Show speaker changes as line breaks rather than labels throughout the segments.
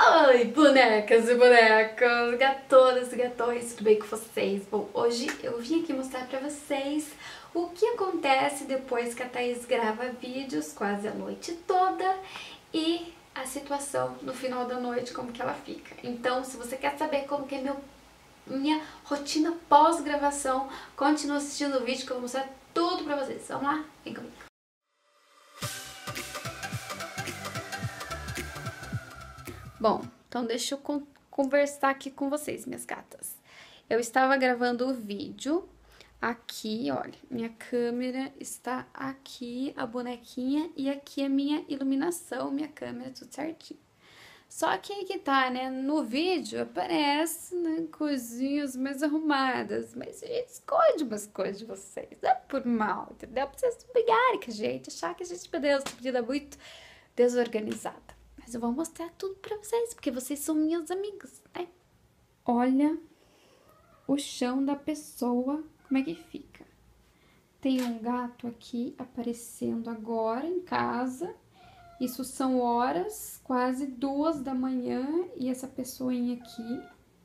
Oi, bonecas e bonecos, gatonas e gatões, tudo bem com vocês? Bom, hoje eu vim aqui mostrar pra vocês o que acontece depois que a Thaís grava vídeos quase a noite toda e a situação no final da noite, como que ela fica. Então, se você quer saber como que é minha rotina pós-gravação, continua assistindo o vídeo que eu vou mostrar tudo pra vocês. Vamos lá? Vem comigo. Bom, então deixa eu conversar aqui com vocês, minhas gatas. Eu estava gravando o vídeo aqui, olha, minha câmera está aqui, a bonequinha, e aqui a minha iluminação, minha câmera, tudo certinho. Só que aí que tá, né, no vídeo aparece, né, coisinhas mais arrumadas, mas a gente esconde umas coisas de vocês, não é por mal, entendeu? Pra vocês não brigarem com a gente, achar que a gente, meu Deus, tá pedida muito desorganizada. Mas eu vou mostrar tudo pra vocês, porque vocês são minhas amigas, né? Olha o chão da pessoa, como é que fica. Tem um gato aqui aparecendo agora em casa. Isso são horas, quase 2 da manhã, e essa pessoinha aqui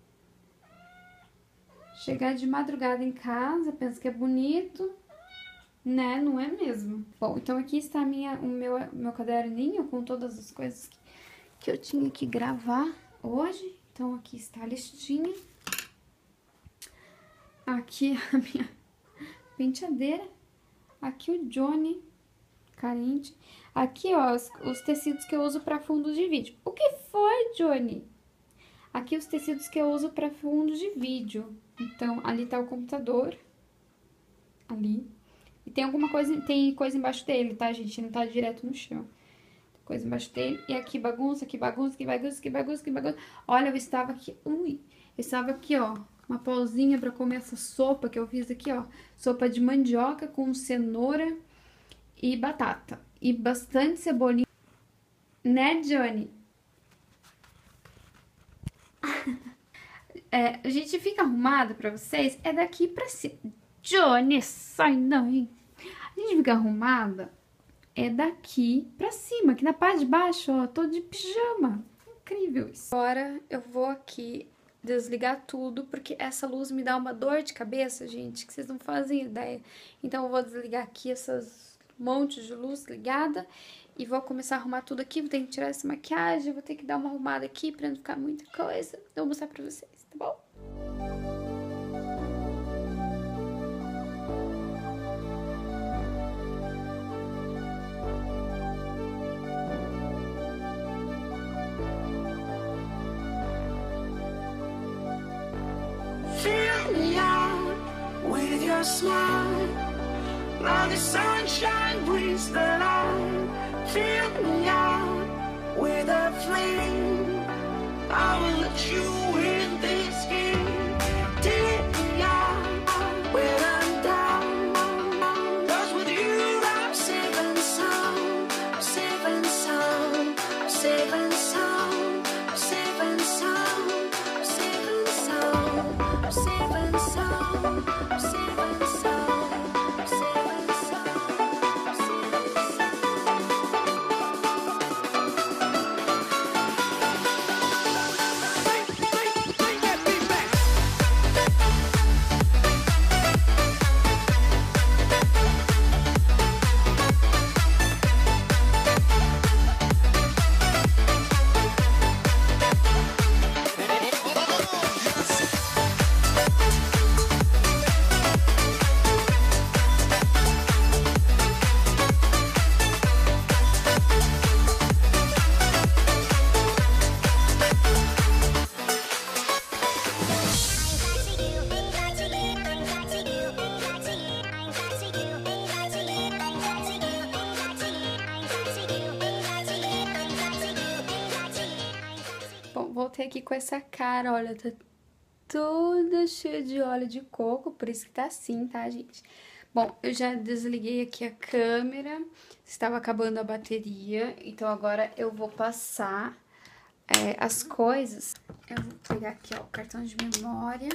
chegar de madrugada em casa, pensa que é bonito, né? Não é mesmo? Bom, então aqui está o meu caderninho com todas as coisas que eu tinha que gravar hoje. Então aqui está a listinha. Aqui a minha penteadeira. Aqui o Johnny carente. Aqui, ó, os tecidos que eu uso para fundos de vídeo. O que foi, Johnny? Aqui os tecidos que eu uso para fundos de vídeo. Então, ali tá o computador. Ali. E tem tem coisa embaixo dele, tá, gente? Não tá direto no chão. Tem coisa embaixo dele. E aqui bagunça, aqui bagunça, aqui bagunça, aqui bagunça, aqui bagunça. Olha, eu estava aqui... Ui! Eu estava aqui, ó. Uma pausinha pra comer essa sopa que eu fiz aqui, ó. Sopa de mandioca com cenoura e batata. E bastante cebolinha. Né, Johnny? A gente fica arrumada pra vocês, é daqui pra cima. Johnny, sai daí. A gente fica arrumada, é daqui pra cima. Aqui na parte de baixo, ó, tô de pijama. Incrível isso. Agora eu vou aqui desligar tudo, porque essa luz me dá uma dor de cabeça, gente, que vocês não fazem ideia. Então eu vou desligar aqui essas montes de luz ligada e vou começar a arrumar tudo aqui. Vou ter que tirar essa maquiagem, vou ter que dar uma arrumada aqui pra não ficar muita coisa. Então eu vou mostrar pra vocês, tá bom?
Fill me out with your smile, like the sunshine brings the light. Fill me out with a flame, I will let you in this game. Take me out when I'm down, 'cause with you I'm safe and sound. I'm safe and sound, I'm safe and sound, I'm safe and sound, I'm safe and sound, I'm safe and sound, I'm safe and sound, I'm safe and sound, I'm safe and sound. Bring that beat back.
Bom, voltei aqui com essa cara, olha, tá toda cheia de óleo de coco, por isso que tá assim, tá, gente? Bom, eu já desliguei aqui a câmera, estava acabando a bateria, então agora eu vou passar as coisas. Eu vou pegar aqui, ó, o cartão de memória.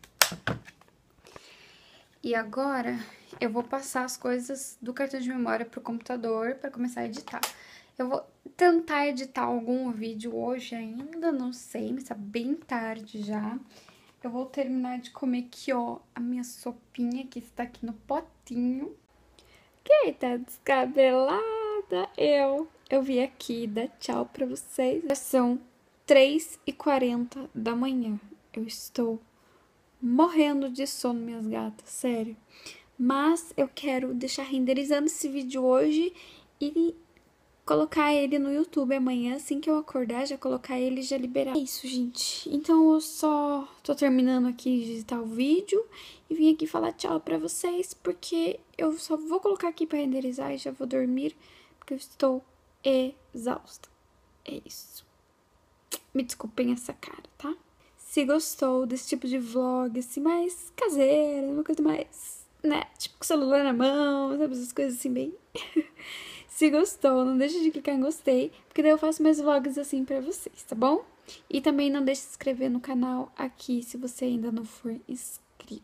E agora eu vou passar as coisas do cartão de memória pro computador para começar a editar. Eu vou tentar editar algum vídeo hoje ainda, não sei, mas tá bem tarde já. Eu vou terminar de comer aqui, ó, a minha sopinha que está aqui no potinho. Quem tá descabelada? Eu vim aqui dar tchau pra vocês. Já são 3h40 da manhã. Eu estou morrendo de sono, minhas gatas, sério. Mas eu quero deixar renderizando esse vídeo hoje e colocar ele no YouTube amanhã, assim que eu acordar, já colocar ele e já liberar. É isso, gente. Então eu só tô terminando aqui de editar o vídeo e vim aqui falar tchau pra vocês, porque eu só vou colocar aqui pra renderizar e já vou dormir, porque eu estou exausta. É isso. Me desculpem essa cara, tá? Se gostou desse tipo de vlog, assim, mais caseiro, uma coisa mais, né, tipo com o celular na mão, sabe, essas coisas assim, bem... Se gostou, não deixe de clicar em gostei, porque daí eu faço mais vlogs assim pra vocês, tá bom? E também não deixe de se inscrever no canal aqui, se você ainda não for inscrito.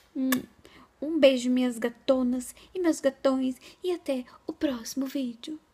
Um beijo, minhas gatonas e meus gatões, e até o próximo vídeo.